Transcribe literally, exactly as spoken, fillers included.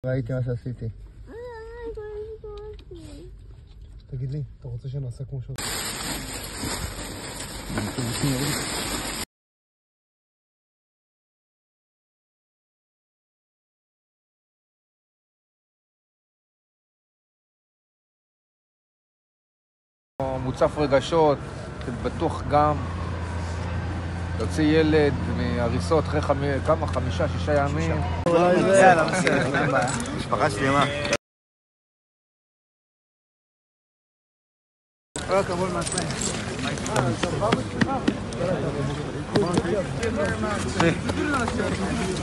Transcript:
ראיתי מה שעשיתי. תגיד לי, אתה רוצה שנעשה כמו ש... מוצף רגשות, בטוח גם להוציא ילד מהריסות אחרי כמה, חמישה, שישה ימים. יאללה, בסדר, משפחה שלמה. כל הכבוד מהצלעים.